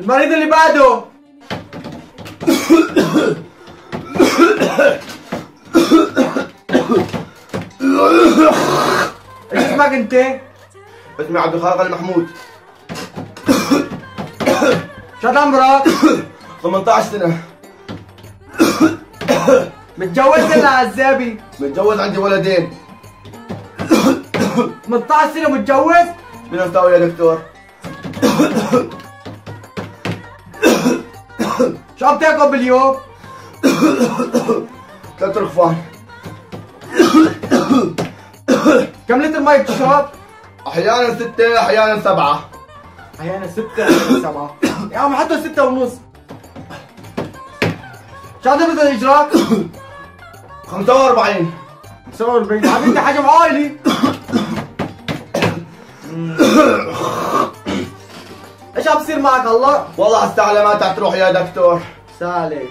المريض اللي بعده. ايش اسمك انت؟ اسمي عبد الخالق المحمود. شو قد عمرك؟ 18 سنة. متجوز ولا عزابي؟ متجوز، عندي ولدين. 18 سنة متجوز؟ شو نسوي يا دكتور؟ شو عم تاكل باليوم؟ 3 رغفان. كم لتر مي بتشرب؟ احيانا 6 احيانا 7. احيانا 6 احيانا 7. يا عم حتى 6 ونص. شو عم تبذل اجراك؟ 45. 47. عم انت حجم عائلي. ايش عم بصير معك هلا؟ والله الساعة ما تعال تروح يا دكتور. سالك.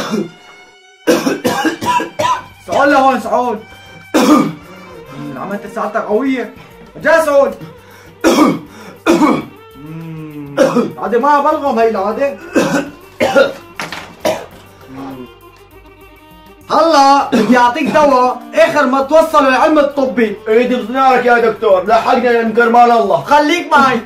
سعود لهون سعود. عملت ساعتك قوية. جاي سعود. عادي ما بلغم هي العادة. هلا بدي اعطيك دواء اخر ما توصل للعلم الطبي. ايدي بصنارك يا دكتور، لحقنا يا كرمان الله. خليك معي.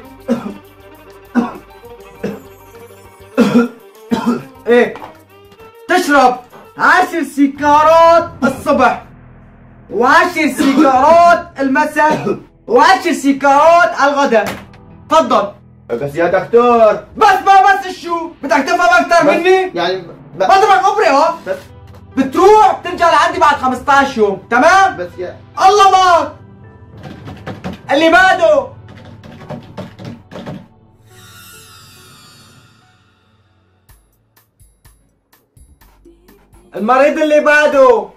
ايه تشرب 10 سيجارات الصبح و10 سيجارات المساء و10 سيجارات على الغداء. تفضل. بس يا دكتور. بس ما بس شو بدك تفهم اكثر مني؟ يعني بضربك ابره. بس بتروح بترجع لعندي بعد 15 يوم، تمام؟ بس يا الله معك. اللي بعده. المريض اللي بعده.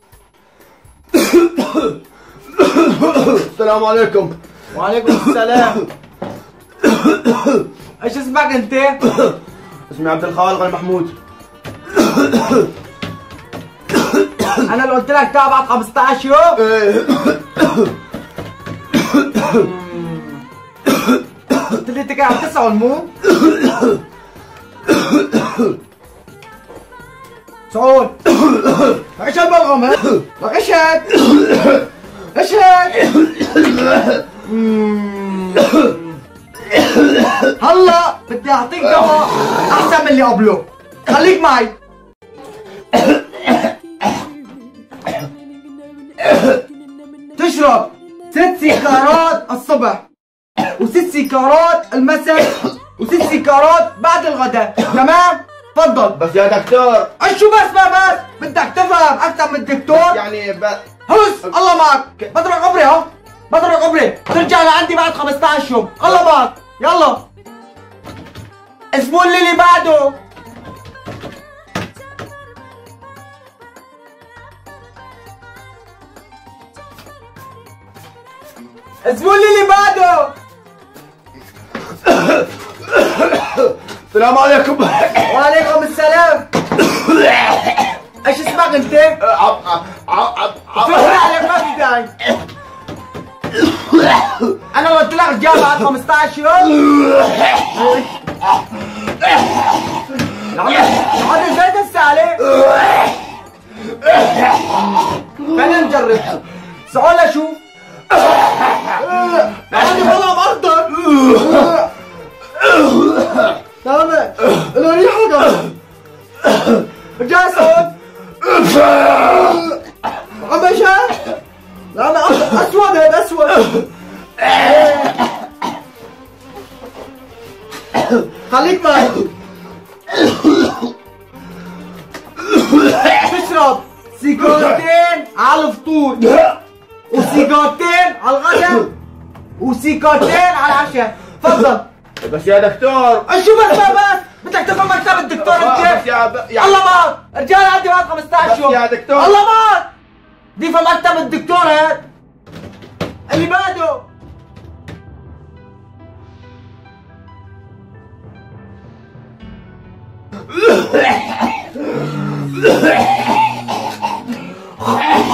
السلام عليكم. وعليكم السلام. ايش اسمك انت؟ اسمي عبد الخالق المحمود. انا اللي قلت لك تعال بعد 15 يوم. قلت لي انت قاعد عم تسعى مو؟ سعود ايش هالبلغم هاد؟ لك ايش هاد؟ ايش هاد؟ هلا بدي اعطيك دواء احسن من اللي قبله. خليك معي. تشرب 6 سيجارات الصبح و6 سيجارات المساء و6 سيجارات بعد الغداء، تمام؟ تفضل. بس يا دكتور. شو بس ما بس؟ بدك تفهم اكثر من الدكتور؟ يعني هوس الله معك. بضربك ابره اهو. بضربك ابره. ترجع لعندي بعد 15 يوم. الله معك. يلا. الزبون اللي بعده. الزبون اللي بعده. السلام عليكم. وعليكم السلام. ايش اسمك انت؟ فهمت عليك ما في داعي. انا قلت لك رجال بعد 15 يوم. هذا زيت السالة. خلينا نجرب. سؤال اشوف. هذه والله مرضى. تمام. له ريحة كمان. جاي سعود. عم بشار. لا انا اسود هذا اسود. خليك معي. تشرب سيجارتين على الفطور وسيجارتين على الغداء وسيجارتين على العشاء. تفضل. بس يا دكتور. شو بس ما بس؟ بدك تفهم اكثر من الدكتور انت؟ بس يا الله معك. رجال عندي بعد 15 يوم. يا دكتور. الله معك. بدي افهم اكثر من الدكتور هاد. اللي بعده.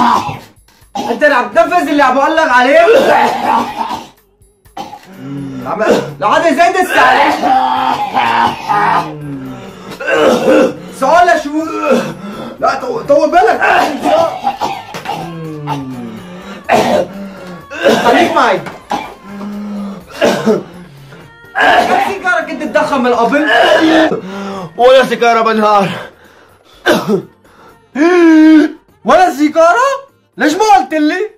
انت عم تنفذ اللي عم بقول لك عليه؟ العادة زايدة السعر. سؤال يا شو؟ لا طول بالك. خليك معي. كم سيجارة كنت تدخن من قبل؟ ولا سيجارة بالنهار. ولا سيجارة؟ ليش ما قلت لي؟